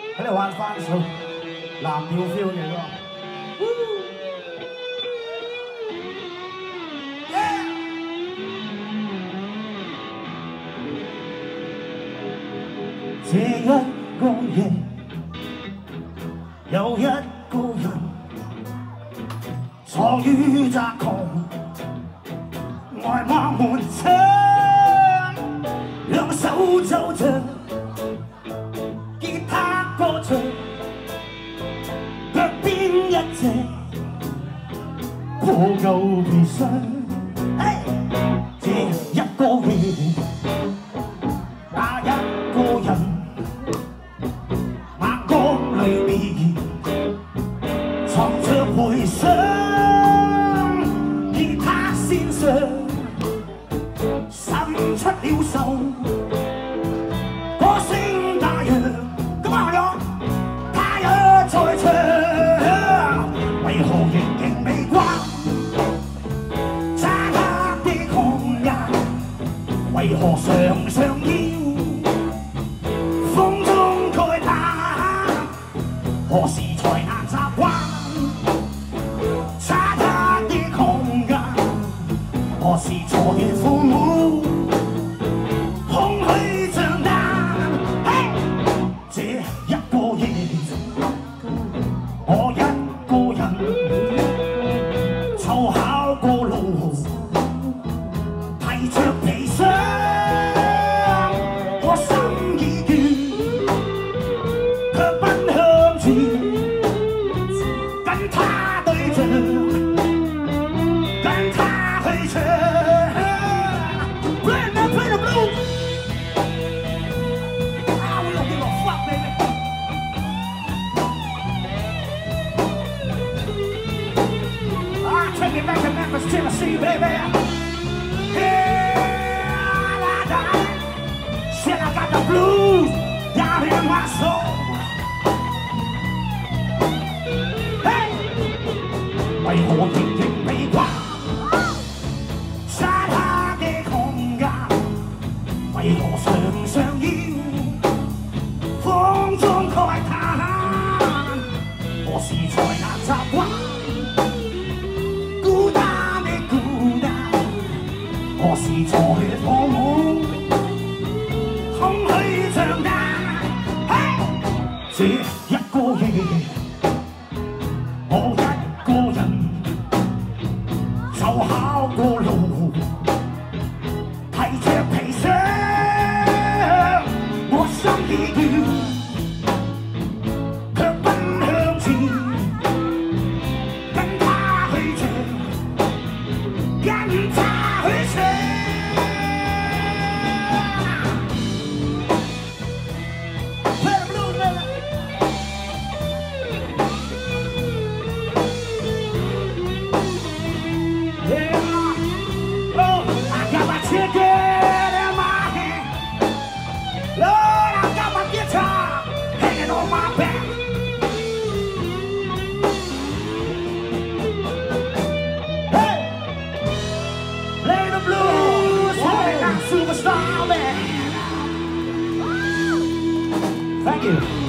喺度玩翻數，藍調 feel 嘅咯。這一個夜，有一個人坐於窄巷，外望門窗，兩手就着吉他歌唱，腳邊一隻破舊皮箱，這一個夜，那一個人。裏面藏着回想，吉他線上滲出了愁，歌聲那樣，咁啊我他也在唱，為何仍然未關？揸他的紅顏，為何常常要？何時才能習慣差他的紅顏？何時錯與父母空虛長大？這一個夜，我一個人湊巧過路，提着皮箱，我心已倦，卻奔向。跟他對唱，跟他去唱 ，Play the blues. We don't give a fuck, baby. Take me back to Memphis, Tennessee, baby. Yeah, said I got the blues down in my soul.為何仍然未慣沙他的紅顏？為何常常要風中慨嘆？何時才能習慣孤單的孤單？何時才放滿空虛長大？這一個夜，我一個人。就考過路，提着皮箱，我心已倦，卻奔向前，跟他去唱，跟他去唱。Superstar man. Thank you.